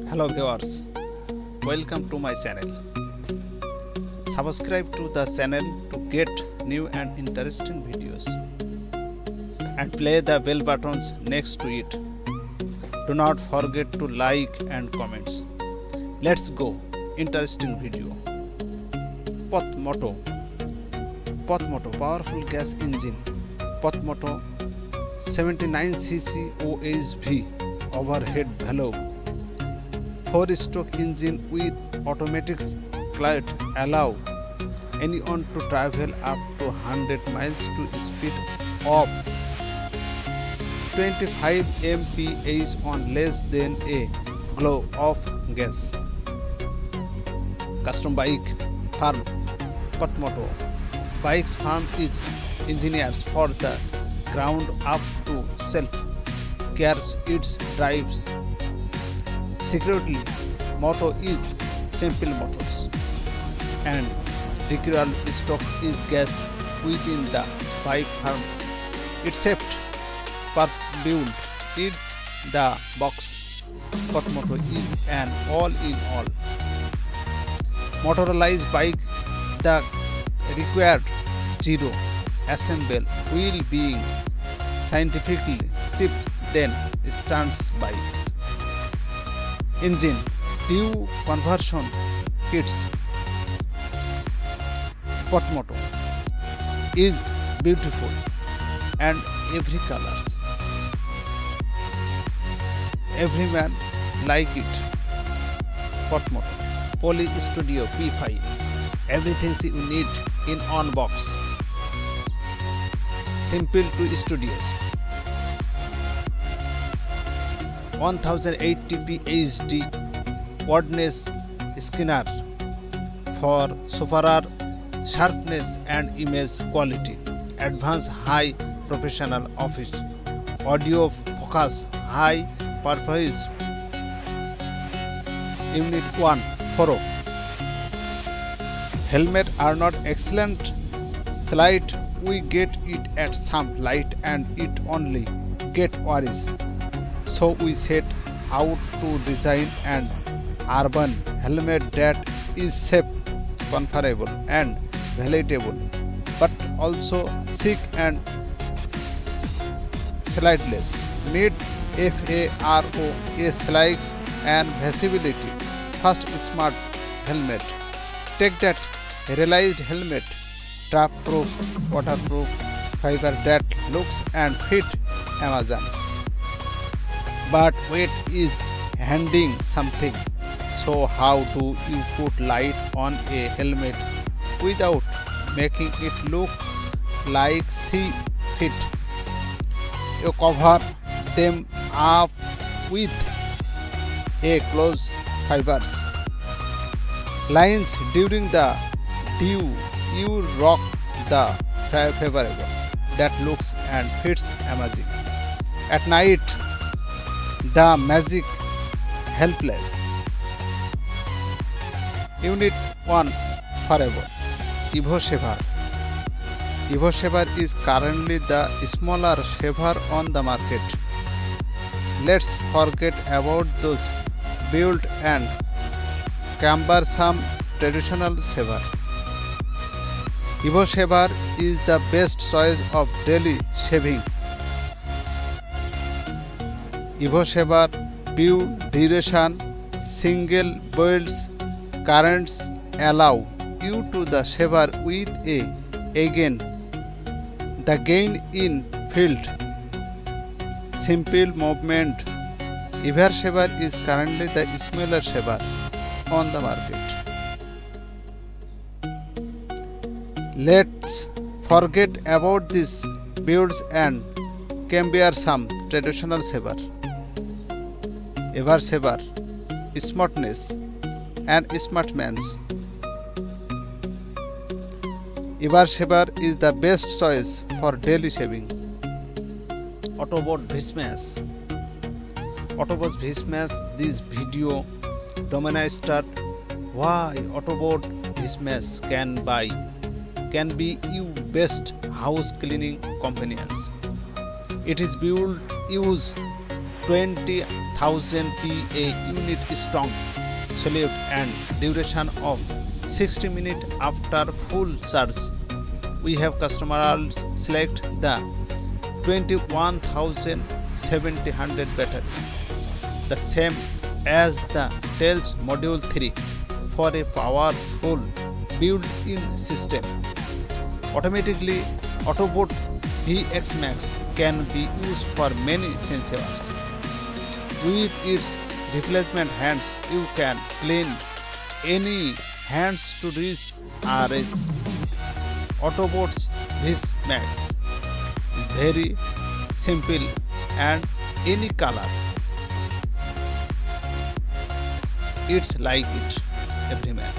Hello viewers, welcome to my channel. Subscribe to the channel to get new and interesting videos and play the bell buttons next to it. Do not forget to like and comments. Let's go. Interesting video. Pothmoto powerful gas engine. Pothmoto 79cc OHV overhead valve 4-stroke engine with automatic clutch allow anyone to travel up to 100 miles to speed of 25 mph on less than a glow of gas. Custom bike farm. Pothmoto Bikes farm is engineers for the ground up to self cares its drives. Secretly, motto is simple motors and recurrent stocks is gas within the bike farm. Except per build in the box. Pothmoto is an all-in-all motorized bike. The required zero assemble wheel being scientifically shipped then stands bikes. Engine due conversion kits. Pothmoto is beautiful and every colors. Every man like it. Pothmoto Poly Studio P5. Everything you need in on box. Simple to studios. 1080p HD wordness scanner for superior sharpness and image quality. Advanced high professional office. Audio focus high performance. Unit 1 Foro. Helmet are not excellent. Slight we get it at some light and it only get worse. So we set out to design an urban helmet that is safe, comfortable and palatable, but also chic and slightless. Mid FARO slides and visibility. First smart helmet. Take that realized helmet, trap proof, waterproof, fiber that looks and fit Amazon's. But weight is handing something. So how do you put light on a helmet without making it look like 3 feet? You cover them up with a close fibers. Lines during the dew, you rock the favorable that looks and fits amazing. At night, the magic helpless. Unit 1 Forever. Evo Shaver. Evo Shaver is currently the smaller shaver on the market. Let's forget about those built and cumbersome traditional shaver. Evo Shaver is the best choice of daily shaving. Evo Shaver pure duration single bolts currents allow you to the shaver with again the gain in field simple movement. Evo Shaver is currently the smaller shaver on the market. Let's forget about this builds and cumbersome traditional shaver. Evo Shaver, smartness and smartmans. Evo Shaver is the best choice for daily shaving. Autobot Vsmash. Autobot Vsmash this video demonstrate why Autobot Vsmash can be your best house cleaning companions. It is built use 20 1000 PA unit strong solute and duration of 60 minutes after full charge. We have customers select the 21,700 battery, the same as the Tails Module 3 for a powerful built-in system. Automatically, Autobot VX Max can be used for many sensors. With its replacement hands, you can clean any hands to reach RS. Autobot's VX Max is very simple and any color. It's like it, every man.